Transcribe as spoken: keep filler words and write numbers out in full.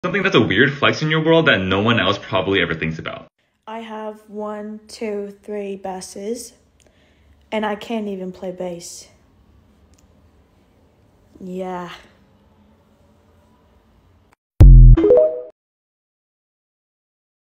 Something that's a weird flex in your world that no one else probably ever thinks about. I have one, two, three basses, and I can't even play bass. Yeah.